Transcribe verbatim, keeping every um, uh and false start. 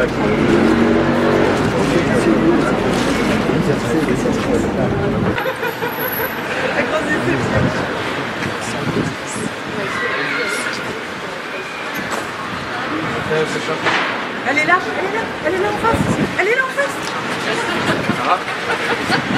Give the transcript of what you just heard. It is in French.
Elle est là, elle est là, elle est là en face, elle est là en face.